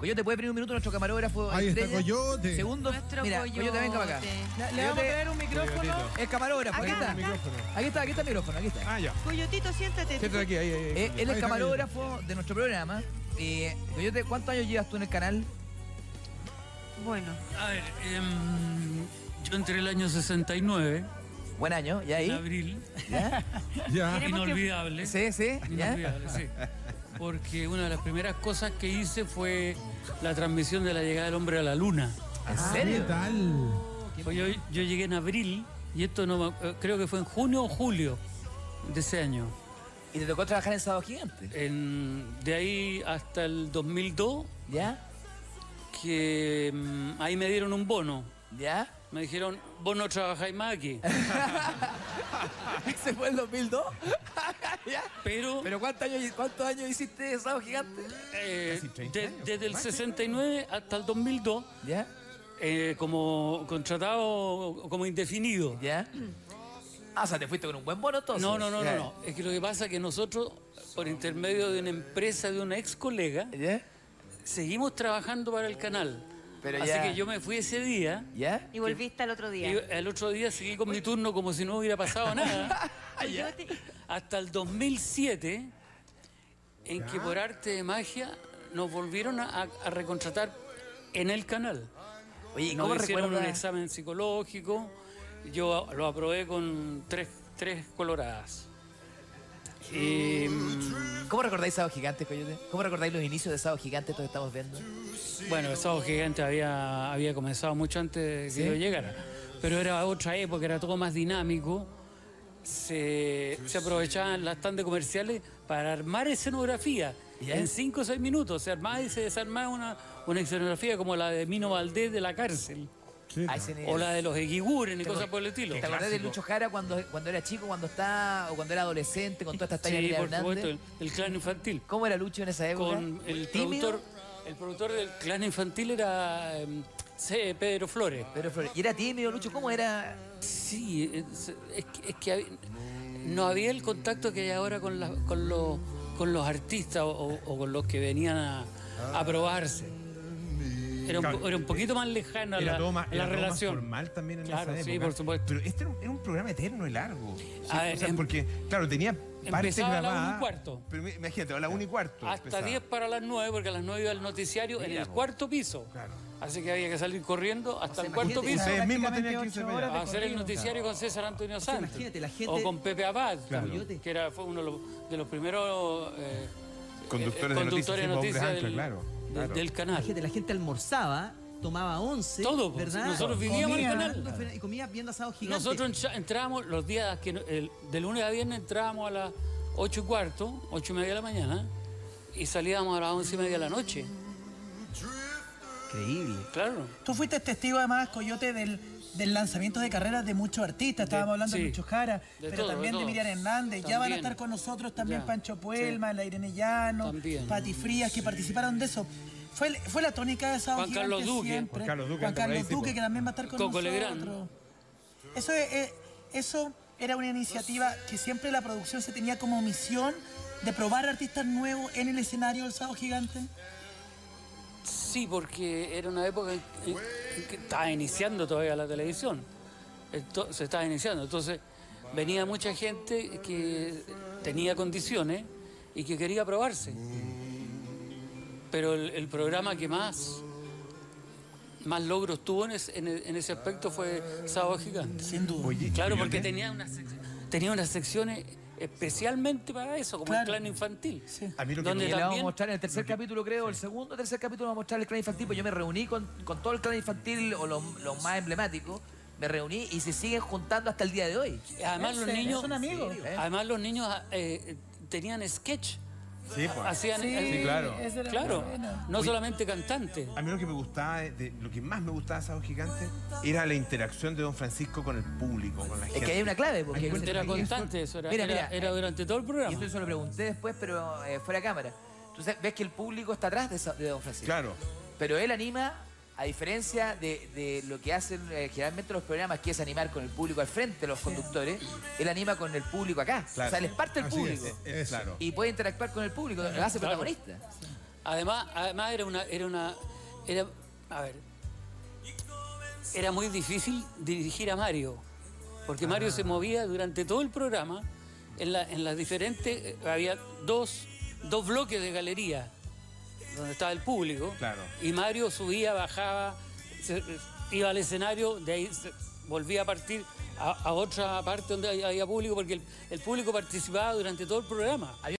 Coyote, ¿puede venir un minuto nuestro camarógrafo? Ahí está estrella? Coyote. Segundo, Nuestro mira, Coyote, venga para acá. Le vamos a traer un micrófono. El camarógrafo, aquí está. Aquí está el micrófono, aquí está. Ah, ya. Coyotito, siéntate. Siéntate aquí, ahí. Él Ahí es está camarógrafo de nuestro programa. Coyote, ¿cuántos años llevas tú en el canal? Bueno, A ver, yo entré el año 69, Buen año, ¿ya ahí? en abril. ¿Ya? Ya. Queremos que- Inolvidable. Sí, sí, ¿ya? Inolvidable, sí. Porque una de las primeras cosas que hice fue la transmisión de la llegada del hombre a la luna. ¿En ¿Qué serio? tal? Pues yo llegué en abril y esto no creo que fue en junio o julio de ese año. ¿Y te tocó trabajar en Sábado Gigante? De ahí hasta el 2002, ¿Ya? que ahí me dieron un bono. ¿Ya? Me dijeron, vos no trabajáis más aquí. ¿Ese fue el 2002? ¿Ya? Pero ¿Pero cuántos años hiciste de Sábado Gigante? Casi 30 años. desde el 69 hasta el 2002, ¿Ya? como contratado como indefinido. ¿Ya? Ah, o sea, te fuiste con un buen bono entonces. No. Es que lo que pasa es que nosotros, por intermedio de una empresa de una ex colega, ¿Ya? seguimos trabajando para el canal. Pero Así ya- que yo me fui ese día ¿Ya? y volviste al otro día. y el otro día seguí con mi turno como si no hubiera pasado nada. Coyote, Hasta el 2007, en que por arte de magia nos volvieron a recontratar en el canal. Oye, ¿y Nos cómo hicieron un recuerdas? examen psicológico, yo lo aprobé con tres coloradas. Y, ¿Cómo recordáis Sábado Gigante, Coyote? ¿Cómo recordáis los inicios de Sábado Gigante, esto que estamos viendo? bueno, el Sábado Gigante había comenzado mucho antes de que ¿Sí? yo llegara, pero era otra época, era todo más dinámico. Se aprovechaban las tandas comerciales para armar escenografía. ¿Ya? En 5 o 6 minutos se armaba y se desarmaba una escenografía como la de Mino Valdés de La Cárcel, Sí, A ese nivel. o la de los Eguiguren y cosas por el estilo. ¿Te acordás de Lucho Jara cuando era chico, cuando era adolescente, con todas estas tallas Sí, de por Hernández? supuesto, el clan infantil. ¿Cómo era Lucho en esa época? Con el ¿Tímido? productor del clan infantil era Pedro Flores. Pedro Flores. ¿Y era tímido, Lucho? ¿Cómo era? Sí, es que no había el contacto que hay ahora con los artistas o con los que venían a probarse. Era un poquito más lejana Era todo más, la era todo más relación. formal también en Claro, esa época. sí, por supuesto. Pero este era un programa eterno y largo. Sí, A ver, o sea, porque, claro, tenía partes empezaba a la grabadas. 1:15. Pero imagínate, a la 1:15. Hasta empezaba. 10 para las 9, porque a las 9 iba el noticiario en Mira, el po. cuarto piso. Claro. Así que había que salir corriendo hasta el cuarto imagínate, piso. Ustedes mismos prácticamente tenían que irse 8 para horas allá. A hacer el corrido. noticiario con César Antonio Santos. imagínate, la gente- O con Pepe Abad, Claro. que fue uno de los primeros Conductores de conductores de noticias, noticias tipo hombres ancla, claro. del canal. Imagínate, la gente almorzaba, tomaba 11, Todo, pues, ¿verdad? nosotros vivíamos en el canal. Y comía viendo Asado Gigante. Nosotros entrábamos los días de lunes a viernes entrábamos a las 8:15, 8:30 de la mañana y salíamos a las 11:30 de la noche. Increíble. Claro. Tú fuiste testigo además, Coyote, del lanzamiento de carreras de muchos artistas. Estábamos hablando de sí. Lucho Jara, De pero todo, también de de todo. Miriam Hernández. Ya van a También. estar con nosotros también Ya. Pancho Puelma, Sí. la Irene Llano, También. Pati Frías, que participaron de eso. Fue la tónica de Sábado Juan Carlos Gigante Duque. siempre. Juan Carlos Duque, Juan anda por ahí, Carlos Duque, tipo. que también va a estar con Coco nosotros. Legrand. Eso era una iniciativa que siempre la producción se tenía como misión de probar artistas nuevos en el escenario del Sábado Gigante. Sí, porque era una época en que estaba iniciando todavía la televisión. Se estaba iniciando. Entonces venía mucha gente que tenía condiciones y que quería probarse. Pero el programa que más logros tuvo en ese aspecto fue Sábado Gigante. Sin duda. Oye, Claro, Coyote, porque tenía unas secciones especialmente para eso, como Claro. el clan infantil. Sí. A mí lo que Donde Y le vamos a también- mostrar en el tercer capítulo, creo, el segundo o tercer capítulo vamos a mostrar el clan infantil, pues yo me reuní con todo el clan infantil o los más emblemáticos, me reuní y se siguen juntando hasta el día de hoy. Además los niños, Son amigos. Sí, además los niños tenían sketch, Sí, pues. hacían, Sí, claro. ese era claro, bueno. no solamente cantantes. A mí lo que me gustaba, lo que más me gustaba de Sábado Gigante, era la interacción de Don Francisco con el público, con la gente. Es que hay una clave, porque Era constante eso, era, Mira, era- mira, era durante todo el y programa. esto se lo pregunté después, pero fuera de cámara. Entonces ves que el público está atrás de Don Francisco. Claro. Pero él anima, a diferencia de lo que hacen generalmente los programas, que es animar con el público al frente, los conductores, él anima con el público acá. Claro. O sea, él es parte del Así público. es, claro. Y puede interactuar con el público, lo hace Claro. protagonista. Además era muy difícil dirigir a Mario, porque Mario se movía durante todo el programa en las diferentes, había dos bloques de galería donde estaba el público, Claro. y Mario subía, bajaba, iba al escenario, de ahí volvía a partir a otra parte donde había público, porque el público participaba durante todo el programa.